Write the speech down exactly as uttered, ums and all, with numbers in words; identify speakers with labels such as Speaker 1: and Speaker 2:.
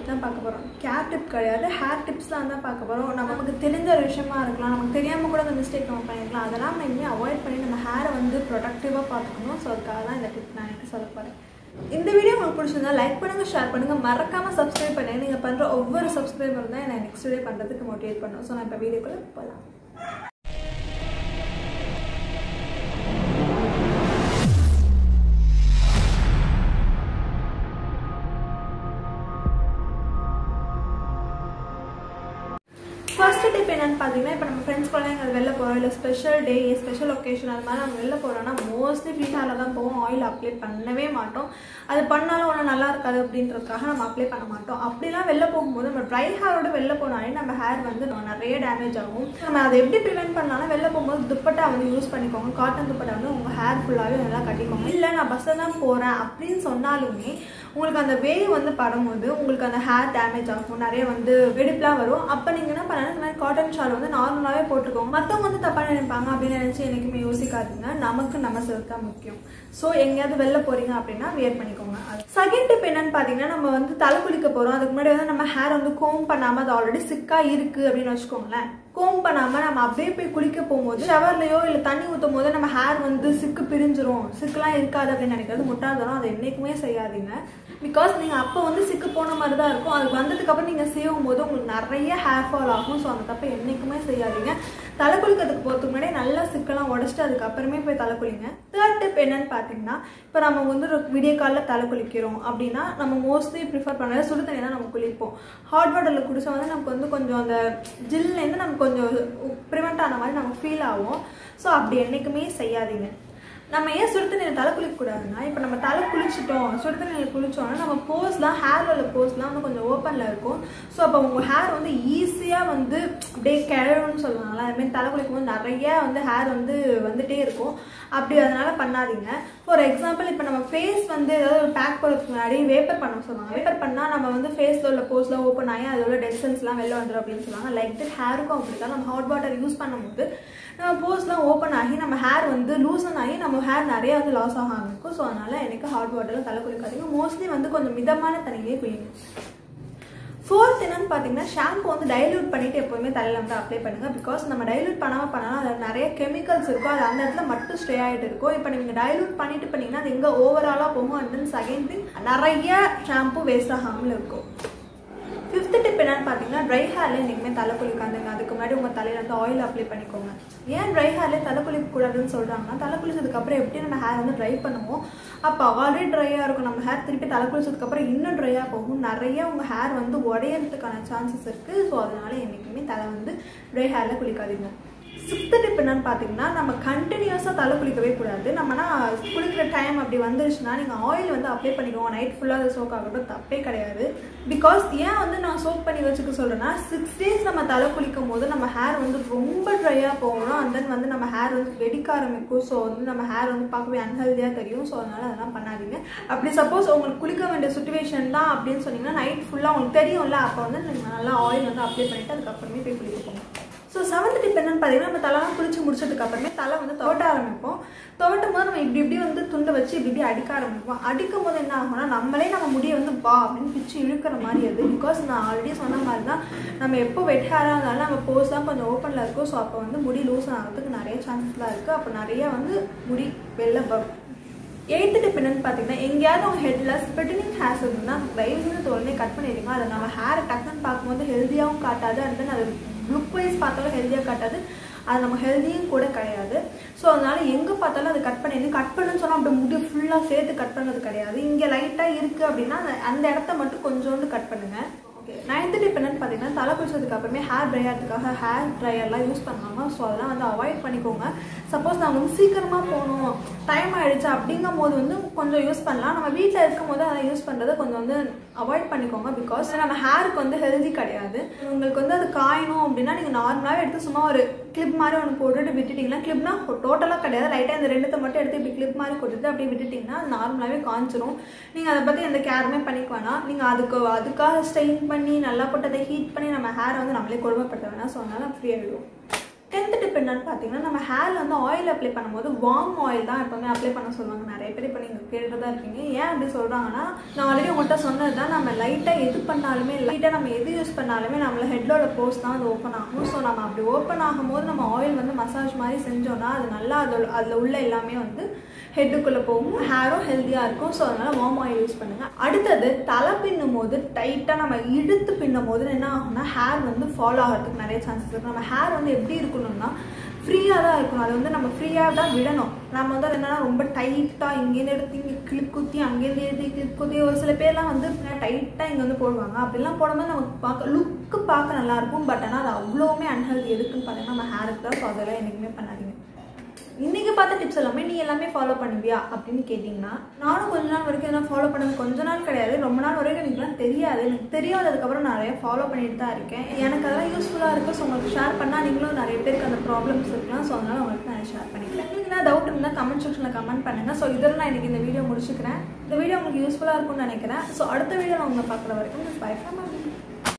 Speaker 1: தான் பார்க்க போகிறோம். கேர் டிப் கிடையாது, ஹேர் டிப்ஸ்லாம் தான் பார்க்க போகிறோம். நமக்கு தெரிஞ்ச ஒரு விஷயமா இருக்கலாம், நமக்கு தெரியாமல் கூட அந்த மிஸ்டேக் நம்ம பண்ணிக்கலாம். அதெல்லாம் நம்ம இனிமேல் அவாய்ட் பண்ணி நம்ம ஹேரை வந்து ப்ரொடக்டிவாக பார்த்துக்கணும். ஸோ அதுக்காக தான் இந்த டிப் நான் எனக்கு சொல்ல போகிறேன். இந்த வீடியோ உங்களுக்கு பிடிச்சிருந்தா லைக் பண்ணுங்கள், ஷேர் பண்ணுங்கள், மறக்காமல் சப்ஸ்கிரைப் பண்ணுங்கள். நீங்கள் பண்ணுற ஒவ்வொரு சப்ஸ்கிரைபர் தான் என்னை நெக்ஸ்ட் வீடியோ பண்ணுறதுக்கு மோட்டிவேட் பண்ணும். ஸோ நான் இப்போ வீடியோக்குள்ளே போகலாம். ஃபர்ஸ்ட் டிப் என்னன்னு பார்த்தீங்கன்னா, இப்போ நம்ம ஃப்ரெண்ட்ஸ் கூட எங்கள் வெளில போகிறோம், இல்லை ஸ்பெஷல் டே, ஸ்பெஷல் ஒகேஷன் அது மாதிரி நம்ம வெளில போகிறோம்னா மோஸ்ட்லி ஃப்ரீ ஹேரில் தான் போவோம். ஆயில் அப்ளை பண்ணவே மாட்டோம். அது பண்ணாலும் ஒன்றும் நல்லா இருக்காது அப்படின்றதுக்காக நம்ம அப்ளை பண்ண மாட்டோம். அப்படிலாம் வெளில போகும்போது நம்ம ட்ரை ஹேரோட வெளில போனாலே நம்ம ஹேர் வந்து நிறைய டேமேஜ் ஆகும். நம்ம அதை எப்படி ப்ரிவென்ட் பண்ணாலும் வெளில போகும்போது துப்பட்டா வந்து யூஸ் பண்ணிக்கோங்க. காட்டன் துப்பட்டா வந்து உங்கள் ஹேர் ஃபுல்லாகவே நல்லா கட்டிக்கோங்க. இல்லை நான் பஸ்ஸில் தான் போகிறேன் அப்படின்னு சொன்னாலுமே உங்களுக்கு அந்த வேவ் வந்து படும்போது உங்களுக்கு அந்த ஹேர் டேமேஜ் ஆகும், நிறைய வந்து வெடிப்புலாம் வரும். அப்போ நீங்கள் என்ன பண்ணாலும் இந்த மாதிரி காட்டன் ஷால் வந்து நார்மலாகவே போட்டுக்கோங்க. மற்றவங்க வந்து தப்பாக நினைப்பாங்க அப்படின்னு நினச்சி என்றைக்குமே யோசிக்காதீங்க. நமக்கு நம்ம செல்ஃப் தான் முக்கியம். ஸோ எங்கேயாவது வெளில போகிறீங்க அப்படின்னா வியர் பண்ணிக்கோங்க. அது செகண்ட் டிப் என்னன்னு பார்த்தீங்கன்னா, நம்ம வந்து தலை குளிக்க போகிறோம். அதுக்கு முன்னாடி வந்து நம்ம ஹேர் வந்து கோம் பண்ணாமல் அது ஆல்ரெடி சிக்காக இருக்குது அப்படின்னு வச்சுக்கோங்களேன். கோம் பண்ணாமல் நம்ம அப்படியே போய் குளிக்க போகும்போது ஷவர்லையோ இல்லை தண்ணி ஊற்றும் போது நம்ம ஹேர் வந்து சிக்கு பிரிஞ்சிரும், சிக்கெலாம் இருக்காது அப்படின்னு நினைக்கிறது முட்டாள்தனம். அதை என்றைக்குமே செய்யாதீங்க. பிகாஸ் நீங்கள் அப்போ வந்து சிக்கு போன மாதிரி தான் இருக்கும். அதுக்கு வந்ததுக்கப்புறம் நீங்கள் சேவும் போது உங்களுக்கு நிறைய ஹேர் ஃபால் ஆகும். ஸோ அந்த தப்பை என்றைக்குமே செய்யாதீங்க. தலை குளிக்கிறதுக்கு போகிறதுக்கு முன்னாடி நல்லா சிக்கெல்லாம் உடச்சிட்டு அதுக்கப்புறமே போய் தலை குளிங்க. தேர்ட் டிப் என்னன்னு பார்த்தீங்கன்னா, இப்போ நம்ம வந்து ஒரு விடிய காலில் தலை குளிக்கிறோம் அப்படின்னா நம்ம மோஸ்ட்லி ப்ரிஃபர் பண்ண சுடு தண்ணி தான் நம்ம குளிப்போம். ஹாட் வாட்டரில் குடிச்சா வந்து நமக்கு வந்து கொஞ்சம் அந்த ஜில்லேருந்து நமக்கு கொஞ்சம் ப்ரிவெண்ட் ஆன மாதிரி நமக்கு ஃபீல் ஆகும். ஸோ அப்படி என்றைக்குமே செய்யாதீங்க. நம்ம ஏன் சுடு தண்ணியில் தலை குளிக்கக்கூடாதுன்னா, இப்போ நம்ம தலை குளிச்சிட்டோம், சுடு தண்ணியில் குளித்தோன்னா நம்ம போஸ்லாம் ஹேரில் உள்ள போஸ்லாம் வந்து கொஞ்சம் ஓப்பனில் இருக்கும். ஸோ அப்போ உங்கள் ஹேர் வந்து ஈஸியாக வந்து அப்படியே கிழறுன்னு சொல்லுவாங்களா, அதுமாதிரி தலை குளிக்கும் போது நிறைய வந்து ஹேர் வந்து வந்துகிட்டே இருக்கும். அப்படி அதனால பண்ணாதீங்க. ஃபார் எக்ஸாம்பிள் இப்போ நம்ம ஃபேஸ் வந்து ஏதாவது ஒரு பேக் போடுறதுக்கு முன்னாடி வேப்பர் பண்ண சொல்லுவாங்க. வேப்பர் பண்ணால் நம்ம வந்து ஃபேஸில் உள்ள போஸ்லாம் ஓப்பன் ஆகி அதோட டெட் செல்ஸ்லாம் வெளில வந்துடும் அப்படின்னு சொல்லுவாங்க. லைக் தட் ஹேருக்கும் அப்படி தான். நம்ம ஹாட் வாட்டர் யூஸ் பண்ணும்போது நம்ம போஸ்லாம் ஓப்பன் ஆகி நம்ம ஹேர் வந்து லூசன் ஆகி நம்ம ஹேர் நிறைய வந்து லாஸ் ஆக ஆரம்பிக்கும். ஸோ அதனால எனக்கு ஹாட் வாட்டரில் தலை குளிக்காதீங்க. மோஸ்ட்லி வந்து கொஞ்சம் மிதமான தண்ணியிலே குளிங்க. ஃபோர்த் என்னன்னு பார்த்தீங்கன்னா, ஷாம்பு வந்து டைல்யூட் பண்ணிவிட்டு எப்போவுமே தலையில் வந்து அப்ளை பண்ணுங்கள். பிகாஸ் நம்ம டைல்யூட் பண்ணாமல் பண்ணாலும் அதில் நிறைய கெமிக்கல்ஸ் இருக்கும். அது அந்த இடத்துல மட்டும் ஸ்டே ஆகிட்டு இருக்கும். இப்போ நீங்கள் டைல்யூட் பண்ணிட்டு பண்ணிங்கன்னா அது எங்கே ஓவராலாக போகும். அண்ட் தென் செகண்ட் திங் நிறைய ஷாம்பு வேஸ்ட் ஆகாமல் இருக்கும். ஃபிஃப்த் டிப் என்னன்னு பார்த்தீங்கன்னா, ட்ரை ஹேரில் என்றைக்குமே தலை குளிக்காதுங்க. அதுக்கு முன்னாடி உங்கள் தலையில் வந்து ஆயில் அப்ளை பண்ணிக்கோங்க. ஏன் ட்ரை ஹேர்லேயே தலை குளிக்கக்கூடாதுன்னு சொல்கிறாங்கன்னா, தலை குளிச்சதுக்கப்புறம் எப்படி நம்ம ஹேர் வந்து ட்ரை பண்ணுவோம், அப்போ ஆல்ரெடி ட்ரையாக இருக்கும் நம்ம ஹேர், திருப்பி தலை குளிச்சதுக்கப்புறம் இன்னும் ட்ரையாக போகும். நிறைய உங்கள் ஹேர் வந்து உடையறதுக்கான சான்சஸ் இருக்குது. ஸோ அதனால என்றைக்குமே தலை வந்து ட்ரை ஹேரில் குளிக்காதீங்க. சிக்ஸ்த் டிப் என்னன்னு பார்த்தீங்கன்னா, நம்ம கண்டினியூஸாக தலை குளிக்கவே கூடாது. நம்மனா குளிக்கிற டைம் அப்படி வந்துருச்சுன்னா நீங்கள் ஆயில் வந்து அப்ளை பண்ணிடுவோம். நைட் ஃபுல்லாக அது சோக் ஆகட்டும், தப்பே கிடையாது. பிகாஸ் ஏன் வந்து நான் சோக் பண்ணி வச்சுக்க சொல்கிறேன்னா, சிக்ஸ் டேஸ் நம்ம தலை குளிக்கும் போது நம்ம ஹேர் வந்து ரொம்ப ட்ரையாக போகணும். அண்ட் தென் வந்து நம்ம ஹேர் வந்து வெடிக்க ஆரம்பிக்கும். ஸோ வந்து நம்ம ஹேர் வந்து பார்க்கவே அன்ஹெல்தியாக தெரியும். ஸோ அதனால் அதெல்லாம் பண்ணாதீங்க. அப்படி சப்போஸ் உங்களுக்கு குளிக்க வேண்டிய சுச்சுவேஷன் தான் அப்படின்னு சொன்னீங்கன்னா, நைட் ஃபுல்லாக உங்களுக்கு தெரியும்ல, அப்போ வந்து நீங்கள் நல்லா ஆயில் வந்து அப்ளை பண்ணிவிட்டு அதுக்கப்புறமே போய் குளிக்க போங்க. ஸோ செவன்த் டிப் என்னன்னு பார்த்தீங்கன்னா, நம்ம தலைலாம் குளிச்சு முடிச்சதுக்கு அப்புறமே தலை வந்து துவட்ட ஆரம்பிப்போம். துவட்டும் போது நம்ம இப்படி இப்படி வந்து துண்டை வச்சு இப்படி இப்படி அடிக்க ஆரம்பிப்போம். அடிக்கும் போது என்ன ஆகும்னா, நம்மளே நம்ம முடியை வந்து பா அப்படின்னு பிச்சு இழுக்கிற மாதிரி அது. பிகாஸ் நான் ஆல்ரெடி சொன்ன மாதிரி தான், நம்ம எப்போ வெட் ஹேராக இருந்தாலும் நம்ம போஸ் தான் கொஞ்சம் ஓப்பனில் இருக்கும். ஸோ அப்போ வந்து முடி லூஸ் ஆகிறதுக்கு நிறைய சான்சஸ்லாம் இருக்குது. அப்போ நிறைய வந்து முடி வெளில வரும். எயித்து டிப் என்னன்னு பார்த்தீங்கன்னா, எங்கேயாவது அவங்க ஹெட்டில் ஸ்ப்ளிட்டனிங் ஹேர்ஸ் இருந்தால் தயவு செஞ்சு உடனே கட் பண்ணிடுங்க. அதை நம்ம ஹேரை டக்குன்னு பார்க்கும்போது ஹெல்த்தியாகவும் காட்டாது. அண்ட் தென் அது லுக் வைஸ் பார்த்தாலும் ஹெல்த்தியாக காட்டாது. அது நம்ம ஹெல்த்தியும் கூட கிடையாது. ஸோ அதனால எங்கே பார்த்தாலும் அதை கட் பண்ணிடுங்க. கட் பண்ணுன்னு சொன்னால் அப்படி முடி ஃபுல்லாக சேர்த்து கட் பண்ணுறது கிடையாது. இங்கே லைட்டாக இருக்குது அப்படின்னா அந்த இடத்த மட்டும் கொஞ்சோண்டு கட் பண்ணுங்கள். ஓகே, நைன்த் டிப் என்னன்னு பார்த்தீங்கன்னா, தலை குளிச்சதுக்கு அப்புறமே ஹேர் ட்ரை ஆகிறதுக்காக ஹேர் ட்ரையர்லாம் யூஸ் பண்ணாங்க. ஸோ அதெல்லாம் வந்து அவாய்ட் பண்ணிக்கோங்க. சப்போஸ் நான் வந்து சீக்கிரமாக போகணும், டைம் ஆகிடுச்சு அப்படிங்கும் போது வந்து கொஞ்சம் யூஸ் பண்ணலாம். நம்ம வீட்டில் இருக்கும் போது அதை யூஸ் பண்ணுறதை கொஞ்சம் வந்து அவாய்ட் பண்ணிக்கோங்க. பிகாஸ் நம்ம ஹேருக்கு வந்து ஹெல்தி கிடையாது. உங்களுக்கு வந்து அது காயணும் அப்படின்னா நீங்கள் நார்மலாகவே எடுத்து சும்மா ஒரு கிளிப் மாதிரி ஒன்று போட்டுட்டு விட்டுட்டிங்கன்னா, கிளிப்னா டோட்டலாக கிடையாது, லைட்டாக இந்த ரெண்டுத்தை மட்டும் எடுத்து இப்படி கிளிப் மாதிரி கொடுத்துட்டு அப்படியே விட்டுட்டிங்கன்னா அது நார்மலாகவே காஞ்சிரும். நீங்கள் அதை பற்றி எந்த கேருமே பண்ணிக்க வேணாம். நீங்கள் அதுக்கு அதுக்காக ஸ்ட்ரெயின் பண்ணி நல்லா போட்டு அதை ஹீட் பண்ணி நம்ம ஹேரை வந்து நம்மளே கொடுமைப்படுத்த வேணாம். ஸோ அதனால் ஃப்ரீயாக விடுவோம். டென்த் டிப் என்னன்னு பார்த்தீங்கன்னா, நம்ம ஹேரில் வந்து ஆயில் அப்ளை பண்ணும்போது வார்ம் ஆயில் தான் எப்போவுமே அப்ளை பண்ண சொல்லுவாங்க நிறைய பேர். இப்போ நீங்கள் கேட்டுட்டு தான் இருப்பீங்க. ஏன் அப்படி சொல்கிறாங்கன்னா, நான் ஆல்ரெடி உங்கள்கிட்ட சொன்னது தான், நம்ம லைட்டாக எது பண்ணாலுமே லைட்டாக நம்ம எது யூஸ் பண்ணாலுமே நம்மள ஹெட்டோட போர்ஸ் தான் அது ஓப்பன் ஆகும். ஸோ நம்ம அப்படி ஓப்பன் ஆகும்போது நம்ம ஆயில் வந்து மசாஜ் மாதிரி செஞ்சோன்னா அது நல்லா அதோட அதில் உள்ள எல்லாமே வந்து ஹெட்டுக்குள்ளே போகும், ஹேரும் ஹெல்த்தியாக இருக்கும். ஸோ அதனால் வார்ம் ஆயில் யூஸ் பண்ணுங்கள். அடுத்தது தலை பின்னும் போது டைட்டாக நம்ம இழுத்து பின்னும் போது என்ன ஆகும்னா ஹேர் வந்து ஃபாலோ ஆகிறதுக்கு நிறைய சான்சஸ் இருக்குது. நம்ம ஹேர் வந்து எப்படி இருக்கணும்னா ஃப்ரீயாக தான் இருக்கணும். அது வந்து நம்ம ஃப்ரீயாக தான் விடணும். நம்ம வந்து அது என்னன்னா ரொம்ப டைட்டாக இங்கேருந்து எடுத்து இங்கே கிளிக் குத்தி அங்கேருந்து எடுத்து கிளிக் குத்தி ஒரு சில பேர்லாம் வந்து டைட்டாக இங்கே வந்து போடுவாங்க. அப்படிலாம் போடும்போது நமக்கு பார்க்க லுக்கு பார்க்க நல்லாயிருக்கும். பட் ஆனால் அது அவ்வளோவுமே அன்ஹெல்தி. எதுக்குன்னு பார்த்தீங்கன்னா நம்ம ஹேருக்கு தான். ஸோ அதெல்லாம் என்றைக்குமே பண்ணாதீங்க. இன்றைக்கி பார்த்த டிப்ஸ் எல்லாமே நீ எல்லாமே ஃபாலோ பண்ணுவியா அப்படின்னு கேட்டிங்கன்னா, நானும் கொஞ்ச நாள் வரைக்கும் இதெல்லாம் ஃபாலோ பண்ணது கொஞ்ச நாள் கிடையாது, ரொம்ப நாள் வரைக்கும் எனக்குலாம் தெரியாது. எனக்கு தெரியாததுக்கப்புறம் நான் நிறைய ஃபாலோ பண்ணிட்டு தான் இருக்கேன். எனக்கு அதெல்லாம் யூஸ்ஃபுல்லாக இருக்குது. ஸோ உங்களுக்கு ஷேர் பண்ணால் நீங்களும் நிறைய பேருக்கு அந்த ப்ராப்ளம்ஸ் இருக்கலாம். ஸோ அதனால் உங்களுக்கு நான் ஷேர் பண்ணிக்கிறேன். நீங்கள் டவுட் இருந்தால் கமெண்ட் செக்ஷனில் கமெண்ட் பண்ணுங்கள். ஸோ இதெல்லாம் நான் எனக்கு இந்த வீடியோ முடிச்சுக்கிறேன். இந்த வீடியோ உங்களுக்கு யூஸ்ஃபுல்லாக இருக்கும்னு நினைக்கிறேன். ஸோ அடுத்த வீடியோ நான் உங்களை பார்க்குற வரைக்கும் பை ஃப்ரம்